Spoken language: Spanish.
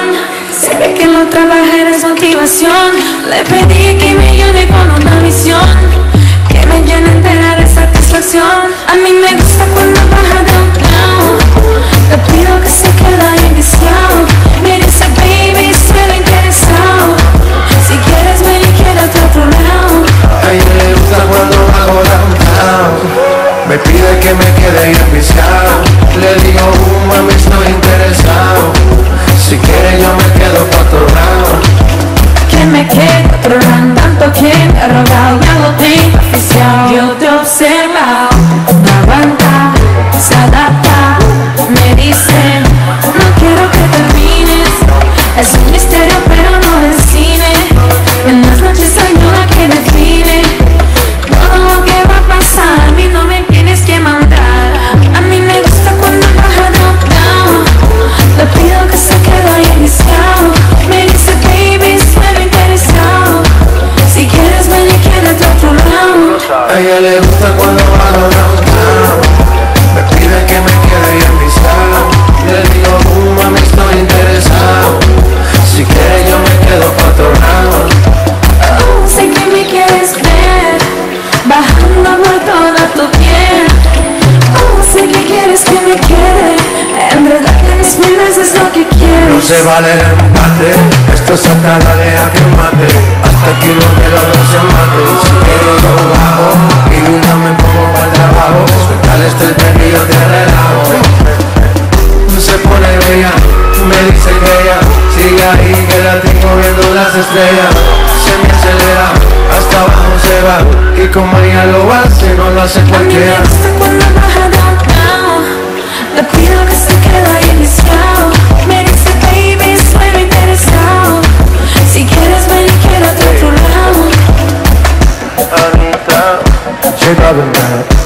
Sé que no trabajar es motivación. Le pedí que me ayude con una visión que me llene entera de satisfacción. A mí me gusta cuando baja downtown. Le pido que se quede ahí viciado. Me dice baby, estoy interesado. Si quieres ven y quédate a otro lado. A ella le gusta cuando bajo downtown. Me pide que me quede ahí viciado. Le digo mami, estoy interesado. Si quiere yo me quedo pa' otro lado. Que me quede otro round, tanto que me ha rogado, ya lo tengo oficial. Yo te he observado, no aguanta, se adapta. Me dice, no quiero que termines. Es un misterio pero no del cine. En las noches soy yo la que define todo lo que va a pasar. A mí no me tienes que mandar. A mí me gusta cuando baja down. Le pido que se quede ahí enviciado. Me dice baby, estoy interesado. Si quieres ven y quédate a otro lado. A ella le gusta cuando bajo downtown. Me pide que me quede ahí enviciado. Le digo mami, estoy interesado. Si quiere yo me quedo pa' otro lado. Oh, sé que me quieres ver bajando por toda tu piel. Oh, sé que quieres que me quede enredarte en mis piernas, es lo que quieres. No se vale el empate, esto es hasta la deja que mate. Hasta aquí lo que los dos se mate. Si quiero yo bajo y no me pongo para el trabajo. Suelta el estrés baby, yo te relajo. Se pone bella, me dice que ella sigue ahí, que la tengo viendo las estrellas. Se me acelera, hasta abajo se va. Y como ella lo hace, no lo hace A mí me cualquiera. gusta cuando baja down. Le pido que se quede ahí enviciado. Me dice baby, estoy interesado. Si quieres ven y quédate a otro lado. Anita, llega a